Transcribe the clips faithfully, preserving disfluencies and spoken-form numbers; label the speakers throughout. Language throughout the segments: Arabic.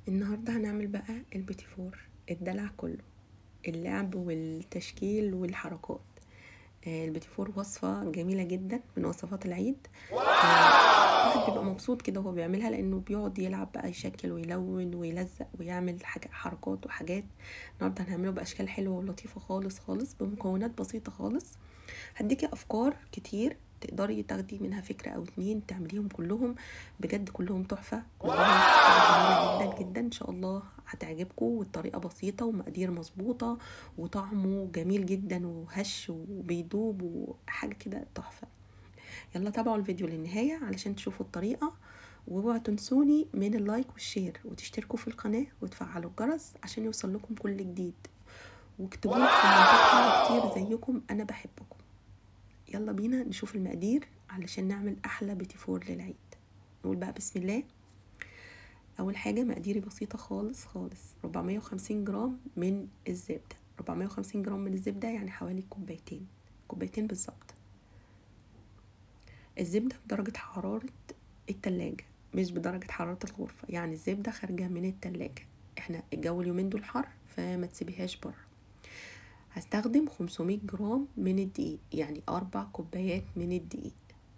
Speaker 1: النهاردة هنعمل بقى البيتي فور، الدلع كله، اللعب والتشكيل والحركات. آه، البيتي فور وصفة جميلة جدا من وصفات العيد. الواحد بيبقى مبسوط كده وهو بيعملها، لانه بيقعد يلعب بقى، يشكل ويلون ويلزق ويعمل حاجة حركات وحاجات. النهارده هنعمله باشكال حلوة ولطيفة خالص خالص بمكونات بسيطة خالص. هديكي افكار كتير تقدري تاخدي منها فكرة او اتنين تعمليهم كلهم. بجد كلهم تحفة، كلهم جميلة جدا جدا. ان شاء الله هتعجبكم، والطريقة بسيطة ومقادير مظبوطة وطعمه جميل جدا وهش وبيدوب وحاجة كده تحفة. يلا تابعوا الفيديو للنهاية علشان تشوفوا الطريقة، واوعوا تنسوني من اللايك والشير وتشتركوا في القناة وتفعلوا الجرس عشان يوصل لكم كل جديد، واكتبوا لي كومنتات حلوة كتير زيكم، انا بحبكم. يلا بينا نشوف المقادير علشان نعمل احلى بيتي فور للعيد. نقول بقى بسم الله. اول حاجه مقاديري بسيطه خالص خالص. أربعمية وخمسين جرام من الزبده. أربعمية وخمسين جرام من الزبده يعني حوالي كوبايتين كوبايتين بالظبط. الزبده بدرجه حراره التلاجة، مش بدرجه حراره الغرفه، يعني الزبده خارجه من التلاجة. احنا الجو اليومين دول حر، فما تسيبيهاش بره. هستخدم خمسمية جرام من الدقيق، يعني أربع كوبايات من الدقيق.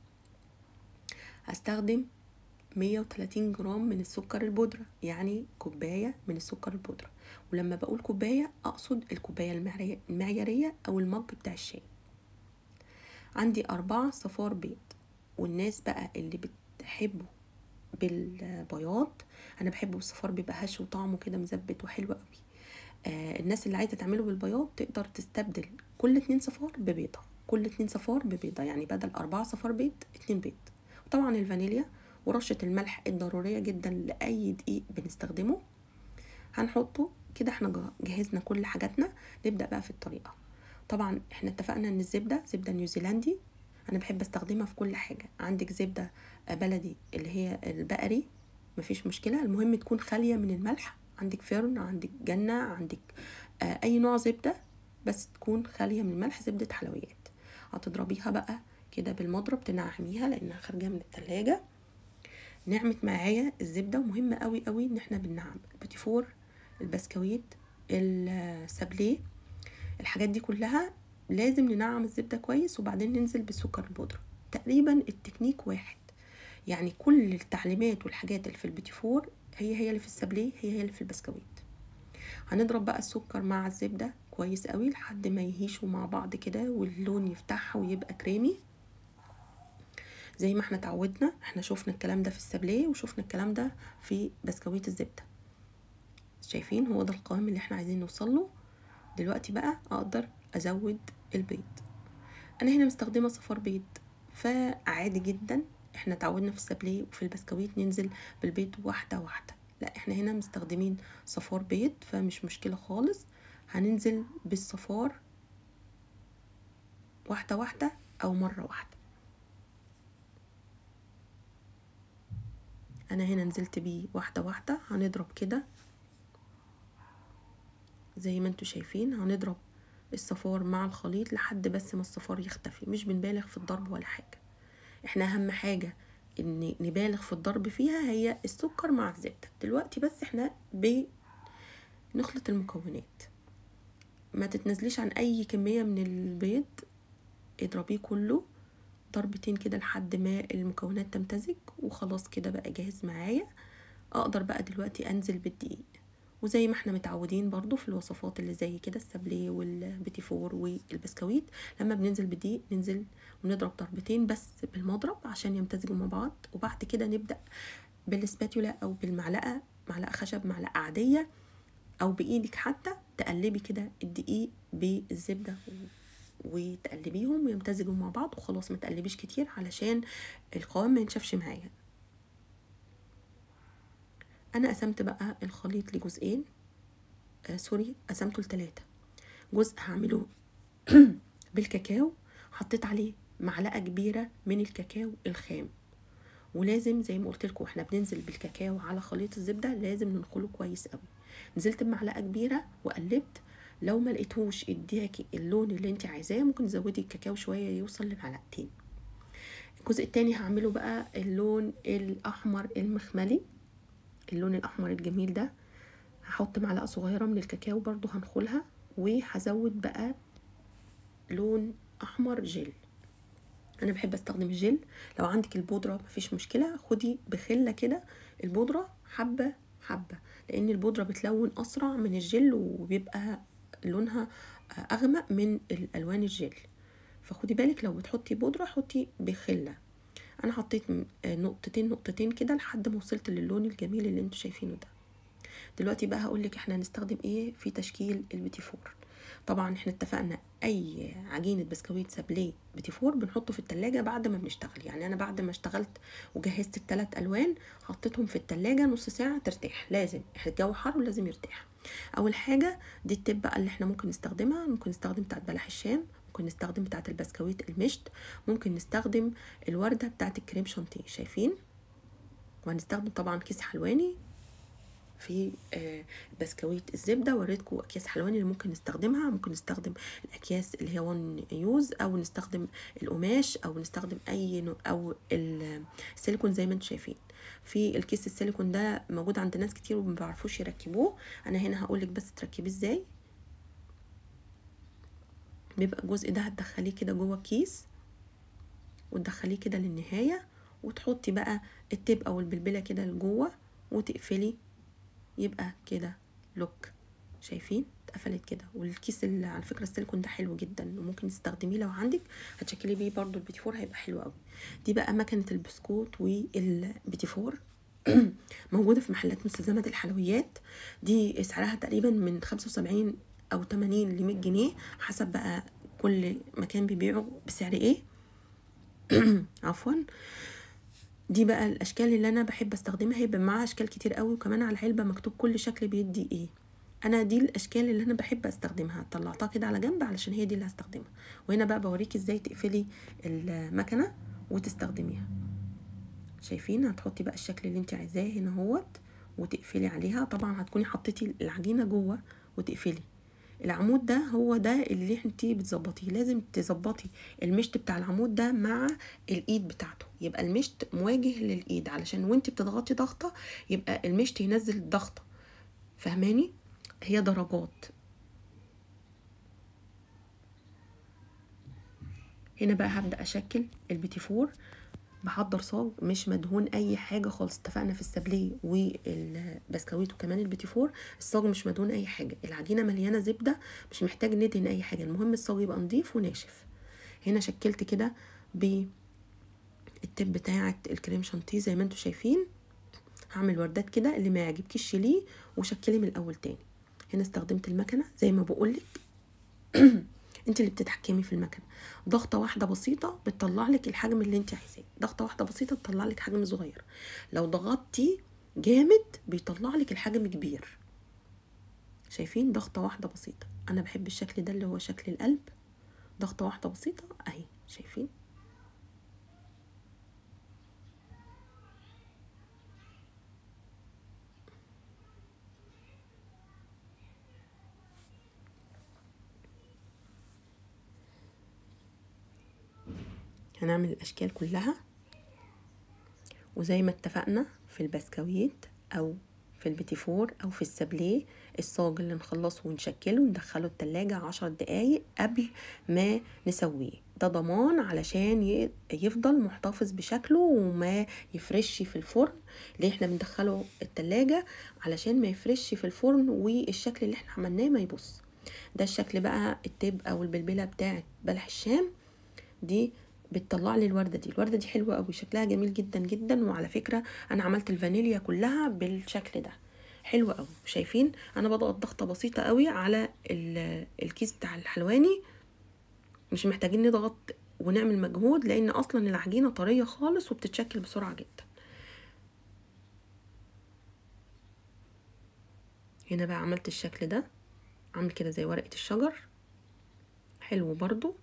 Speaker 1: هستخدم مية وتلاتين جرام من السكر البودرة، يعني كوباية من السكر البودرة. ولما بقول كوباية أقصد الكوباية المعيارية أو المج بتاع الشاي. عندي أربعة صفار بيض، والناس بقى اللي بتحبه بالبياض، أنا بحبه بالصفار، بيبقى هش وطعمه كده مزبت وحلو قوي. آه الناس اللي عايزة تعمله بالبياض تقدر تستبدل كل اتنين صفار ببيضة، كل اتنين صفار ببيضة، يعني بدل أربعة صفار بيض اتنين بيض. وطبعا الفانيليا ورشة الملح الضرورية جدا لأي دقيق بنستخدمه هنحطه كده. احنا جهزنا كل حاجاتنا، نبدأ بقى في الطريقة. طبعا احنا اتفقنا ان الزبدة زبدة نيوزيلندي، انا بحب استخدمها في كل حاجة. عندك زبدة بلدي اللي هي البقري مفيش مشكلة، المهم تكون خالية من الملح. عندك فرن، عندك جنة، عندك آه اي نوع زبدة، بس تكون خالية من الملح، زبدة حلويات. هتضربيها بقى كده بالمضرب، تنعميها لانها خارجة من التلاجة. نعمت معايا الزبده، ومهم قوي قوي ان احنا بننعم البيتي فور، البسكويت، السابليه، الحاجات دي كلها لازم ننعم الزبده كويس، وبعدين ننزل بالسكر البودره. تقريبا التكنيك واحد، يعني كل التعليمات والحاجات اللي في البيتي فور هي هي اللي في السابليه، هي هي اللي في البسكويت. هنضرب بقى السكر مع الزبده كويس قوي لحد ما يهيشوا مع بعض كده، واللون يفتح ويبقى كريمي زي ما احنا اتعودنا. احنا شوفنا الكلام ده في السابليه، وشوفنا الكلام ده في بسكويت الزبده. شايفين هو ده القوام اللي احنا عايزين نوصل له. دلوقتي بقى اقدر ازود البيض. انا هنا مستخدمه صفار بيض، فعادي جدا. احنا اتعودنا في السابليه وفي البسكويت ننزل بالبيض واحده واحده، لا احنا هنا مستخدمين صفار بيض، فمش مشكله خالص. هننزل بالصفار واحده واحده او مره واحده. انا هنا نزلت بيه واحده واحده. هنضرب كده زي ما انتوا شايفين، هنضرب الصفار مع الخليط لحد بس ما الصفار يختفي. مش بنبالغ في الضرب ولا حاجه، احنا اهم حاجه ان نبالغ في الضرب فيها هي السكر مع الزبده. دلوقتي بس احنا بنخلط المكونات، ما تتنزليش عن اي كميه من البيض، اضربيه كله ضربتين كده لحد ما المكونات تمتزج، وخلاص كده بقى جاهز معايا. اقدر بقى دلوقتي انزل بالدقيق، وزي ما احنا متعودين برضو في الوصفات اللي زي كده السابليه والبيتي فور والبسكويت، لما بننزل بالدقيق ننزل ونضرب ضربتين بس بالمضرب عشان يمتزجوا مع بعض. وبعد كده نبدأ بالسباتولا او بالمعلقه، معلقه خشب، معلقه عاديه، او بايدك حتى، تقلبي كده الدقيق بالزبده وتقلبيهم ويمتزجوا مع بعض، وخلاص ما تقلبيش كتير علشان القوام ما ينشفش معايا. انا قسمت بقى الخليط لجزئين، آه سوري قسمته لتلاتة. جزء هعمله بالكاكاو، حطيت عليه معلقه كبيره من الكاكاو الخام، ولازم زي ما قلت لكم احنا بننزل بالكاكاو على خليط الزبده، لازم ننخله كويس قوي. نزلت بمعلقه كبيره وقلبت. لو ما لقيتوش اديكي اللون اللي انت عايزاه، ممكن تزودي الكاكاو شويه يوصل لمعلقتين. الجزء التاني هعمله بقى اللون الاحمر المخملي اللون الاحمر الجميل ده. هحط معلقه صغيره من الكاكاو برضو هنخلها، وهزود بقى لون احمر جل. انا بحب استخدم الجل. لو عندك البودره مفيش مشكله، خدي بخله كده البودره حبه حبه، لان البودره بتلون اسرع من الجل وبيبقى لونها اغمق من الالوان الجل، فخدي بالك لو بتحطي بودره حطي بخله. انا حطيت نقطتين نقطتين كده لحد ما وصلت للون الجميل اللي انتوا شايفينه ده. دلوقتي بقى هقولك احنا هنستخدم ايه في تشكيل البيتي فور. طبعا احنا اتفقنا اي عجينه بسكويت سابليه بيتي فور بنحطه في التلاجة بعد ما بنشتغل. يعني انا بعد ما اشتغلت وجهزت الثلاث الوان حطيتهم في التلاجة نص ساعه ترتاح، لازم الجو حر ولازم يرتاح. اول حاجه دي التب بقى اللي احنا ممكن نستخدمها، ممكن نستخدم بتاعه بلح الشام، ممكن نستخدم بتاعه البسكويت المشط، ممكن نستخدم الورده بتاعه الكريم شانتيه شايفين، وهنستخدم طبعا كيس حلواني في بسكويت الزبده. وريتكم اكياس حلواني اللي ممكن نستخدمها، ممكن نستخدم الاكياس اللي هي وان يوز، او نستخدم القماش، او نستخدم اي نوع، او السيليكون زي ما انتم شايفين. في الكيس السيليكون ده موجود عند ناس كتير وما بيعرفوش يركبوه، انا هنا هقولك بس تركبيه ازاي. بيبقى الجزء ده هتدخليه كده جوه الكيس وتدخليه كده للنهايه، وتحطي بقى التيب او البلبله كده لجوه وتقفلي، يبقى كده لوك شايفين اتقفلت كده. والكيس اللي على فكره السيليكون ده حلو جدا وممكن تستخدميه لو عندك، هتشكلي بيه برضو البيتي فور هيبقى حلو قوي. دي بقى مكنه البسكوت والبيتي فور موجوده في محلات مستلزمات الحلويات، دي سعرها تقريبا من خمسة وسبعين او تمانين ل مية جنيه حسب بقى كل مكان بيبيعه بسعر ايه. عفوا. دي بقى الاشكال اللي انا بحب استخدمها، هيبقى معاها اشكال كتير قوي، وكمان على العلبه مكتوب كل شكل بيدي ايه. انا دي الاشكال اللي انا بحب استخدمها، طلعتها كده على جنب علشان هي دي اللي هستخدمها. وهنا بقى بوريكي ازاي تقفلي المكنه وتستخدميها. شايفين هتحطي بقى الشكل اللي انت عايزاه هنا اهوت وتقفلي عليها. طبعا هتكوني حطيتي العجينه جوه وتقفلي. العمود ده هو ده اللي انتي بتظبطيه، لازم تظبطي المشط بتاع العمود ده مع الايد بتاعته، يبقى المشط مواجه للايد علشان وانتي بتضغطي ضغطه يبقى المشط ينزل الضغطه، فهماني؟ هي درجات. هنا بقى هبدا اشكل البيتي فور. بحضر صاج مش مدهون اي حاجه خالص، اتفقنا في السابليه والبسكويت وكمان البيتي فور الصاج مش مدهون اي حاجه، العجينه مليانه زبده مش محتاج ندهن اي حاجه، المهم الصاج يبقى نضيف وناشف. هنا شكلت كده بالتب بتاعه الكريم شانتيه زي ما انتم شايفين. هعمل وردات كده، اللي ما يعجبكيش شيليه وشكلي من الاول تاني. هنا استخدمت المكنه زي ما بقولك انت اللي بتتحكمي في المكنه، ضغطه واحده بسيطه بتطلع لك الحجم اللي انت عايزاه، ضغطه واحده بسيطه تطلع لك حجم صغير، لو ضغطتي جامد بيطلع لك الحجم كبير. شايفين؟ ضغطه واحده بسيطه. انا بحب الشكل ده اللي هو شكل القلب، ضغطه واحده بسيطه اهي. شايفين؟ هنعمل الاشكال كلها، وزي ما اتفقنا في البسكويت او في البيتي فور او في السابليه الصاج اللي نخلصه ونشكله وندخله التلاجة عشر دقايق قبل ما نسويه، ده ضمان علشان يفضل محتفظ بشكله وما يفرش في الفرن. ليه احنا بندخله التلاجة؟ علشان ما يفرش في الفرن والشكل اللي احنا عملناه ما يبص. ده الشكل بقى التيب او البلبله بتاعت بلح الشام، دي بتطلع لي الورده دي. الورده دي حلوه قوي، شكلها جميل جدا جدا. وعلى فكره انا عملت الفانيليا كلها بالشكل ده، حلوه قوي. شايفين؟ انا بضغط ضغطه بسيطه قوي على الكيس بتاع الحلواني، مش محتاجين نضغط ونعمل مجهود لان اصلا العجينه طريه خالص وبتتشكل بسرعه جدا. هنا بقى عملت الشكل ده، عامل كده زي ورقه الشجر، حلو برضو.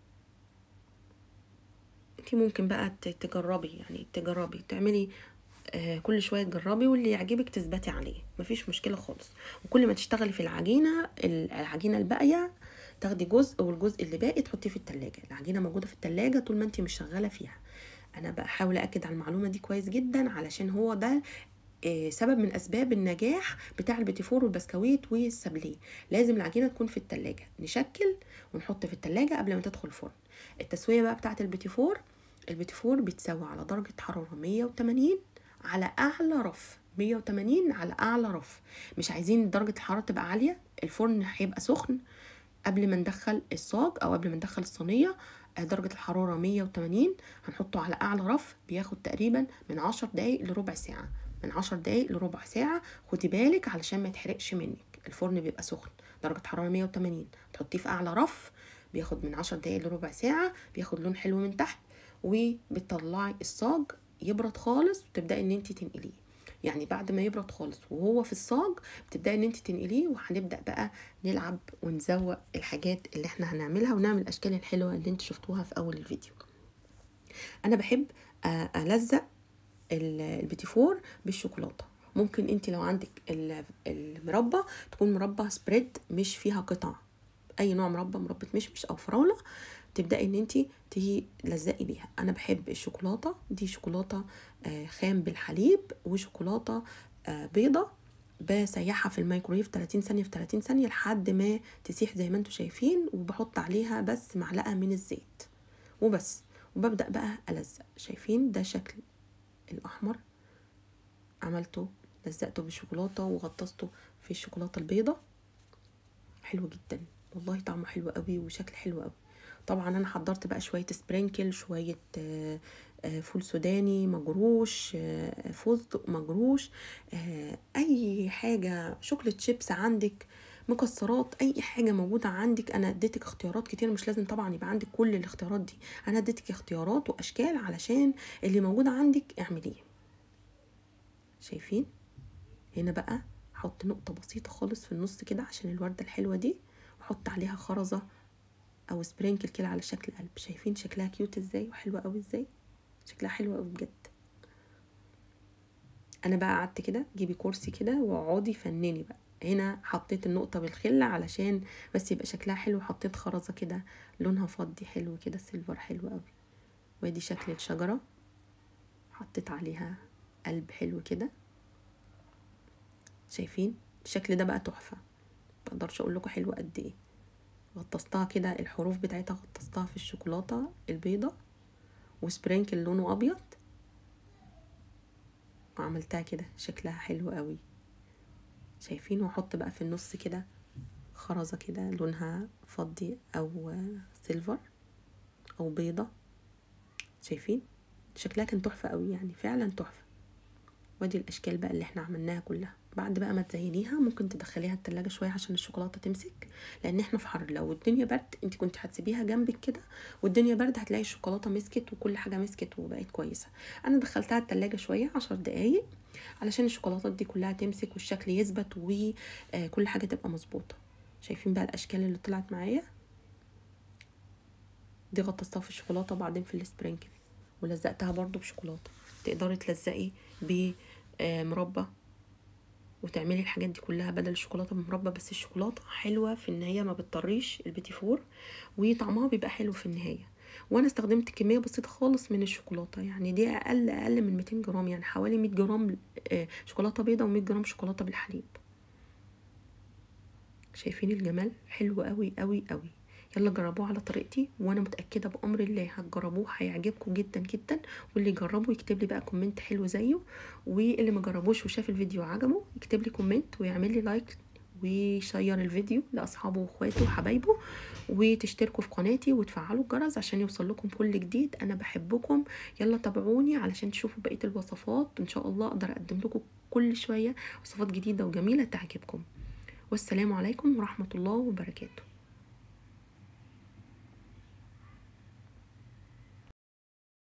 Speaker 1: انتي ممكن بقى تجربي، يعني تجربي تعملي آه كل شويه تجربي، واللي يعجبك تثبتي عليه مفيش مشكله خالص. وكل ما تشتغلي في العجينه العجينه الباقيه تاخدي جزء، والجزء اللي باقي تحطيه في التلاجة. العجينه موجوده في التلاجة طول ما انتي مش شغاله فيها. انا بحاول اكد على المعلومه دي كويس جدا علشان هو ده آه، سبب من اسباب النجاح بتاع البيتي فور والبسكويت والسابليه. لازم العجينه تكون في التلاجة، نشكل ونحط في التلاجة قبل ما تدخل الفرن. التسويه بقى بتاعه البيتي فور، البيتي فور بيتسوى على درجه حراره مية وتمانين على اعلى رف، مية وتمانين على اعلى رف. مش عايزين درجه الحراره تبقى عاليه، الفرن هيبقى سخن قبل ما ندخل الصاج او قبل ما ندخل الصينيه. درجه الحراره مية وتمانين، هنحطه على اعلى رف، بياخد تقريبا من عشر دقايق لربع ساعه، من عشر دقايق لربع ساعه. خدي بالك علشان ما يتحرقش منك، الفرن بيبقى سخن درجه حراره مية وتمانين، تحطيه في اعلى رف، بياخد من عشر دقايق لربع ساعه، بياخد لون حلو من تحت، وبتطلعي الصاج يبرد خالص وتبداي ان انت تنقليه. يعني بعد ما يبرد خالص وهو في الصاج بتبداي ان انت تنقليه، وهنبدا بقى نلعب ونزوق الحاجات اللي احنا هنعملها ونعمل الاشكال الحلوه اللي انت شفتوها في اول الفيديو. انا بحب الزق البيتي فور بالشوكولاته. ممكن انت لو عندك المربى تكون مربى سبريد مش فيها قطع، اي نوع مربى، مربى مشمش او فراوله، تبداي ان انت تلزقي بيها. انا بحب الشوكولاته دي، شوكولاته خام بالحليب وشوكولاته بيضه، بسيحها في الميكرويف تلاتين ثانيه في تلاتين ثانيه لحد ما تسيح زي ما انتم شايفين، وبحط عليها بس معلقه من الزيت وبس، وببدا بقى الزق. شايفين ده شكل الاحمر، عملته لزقته بالشوكولاته وغطسته في الشوكولاته البيضه، حلو جدا والله، طعمه حلو قوي وشكل حلو قوي. طبعا انا حضرت بقى شويه سبرينكل، شويه فول سوداني مجروش، فستق مجروش، اي حاجه، شوكليت شيبس عندك، مكسرات، اي حاجه موجوده عندك. انا اديتك اختيارات كتير، مش لازم طبعا يبقى عندك كل الاختيارات دي، انا اديتك اختيارات واشكال علشان اللي موجود عندك اعمليه. شايفين هنا بقى احط نقطه بسيطه خالص في النص كده عشان الورده الحلوه دي، واحط عليها خرزه او سبرينكل كده على شكل قلب. شايفين شكلها كيوت ازاي وحلوه قوي ازاي، شكلها حلو قوي بجد. انا بقى قعدت كده، جيبي كرسي كده واقعدي فنني بقى. هنا حطيت النقطه بالخله علشان بس يبقى شكلها حلو، حطيت خرزه كده لونها فضي حلو كده، سيلفر حلو قوي. وادي شكل الشجره، حطيت عليها قلب حلو كده. شايفين الشكل ده بقى تحفه، مقدرش اقول لكم حلو قد ايه. غطستها كده، الحروف بتاعتها غطستها في الشوكولاته البيضه وسبرينكل لونه ابيض، وعملتها كده شكلها حلو قوي. شايفين؟ واحط بقى في النص كده خرزه كده لونها فضي او سيلفر او بيضه. شايفين شكلها كان تحفه قوي، يعني فعلا تحفه. وادي الاشكال بقى اللي احنا عملناها كلها. بعد بقى ما تزينيها ممكن تدخليها التلاجة شويه عشان الشوكولاته تمسك، لان احنا في حر. لو الدنيا برد انت كنت هتسيبيها جنبك كده والدنيا برد، هتلاقي الشوكولاته مسكت وكل حاجه مسكت وبقت كويسه. انا دخلتها التلاجة شويه عشر دقايق علشان الشوكولاتات دي كلها تمسك والشكل يثبت وكل حاجه تبقى مظبوطه. شايفين بقى الاشكال اللي طلعت معايا دي؟ غطستها في الشوكولاته وبعدين في السبرينكل ولزقتها برضو بشوكولاته. تقدري تلزقي بمربى وتعملي الحاجات دي كلها بدل الشوكولاته بمربى، بس الشوكولاته حلوه في النهايه، ما بتطريش البيتي فور وطعمها بيبقى حلو في النهايه. وانا استخدمت كميه بسيطه خالص من الشوكولاته، يعني دي اقل اقل من ميتين جرام، يعني حوالي مية جرام شوكولاته بيضه و100 جرام شوكولاته بالحليب. شايفين الجمال؟ حلو قوي قوي قوي. يلا جربوه على طريقتي، وانا متاكده بامر الله هتجربوه هيعجبكم جدا جدا. واللي جربه يكتب لي بقى كومنت حلو زيه، واللي ما جربوش وشاف الفيديو عجبه يكتب لي كومنت ويعمل لي لايك ويشير الفيديو لاصحابه واخواته وحبايبه، وتشتركوا في قناتي وتفعلوا الجرس عشان يوصل لكم كل جديد. انا بحبكم، يلا تابعوني علشان تشوفوا بقيه الوصفات، ان شاء الله اقدر اقدم لكم كل شويه وصفات جديده وجميله تعجبكم. والسلام عليكم ورحمه الله وبركاته.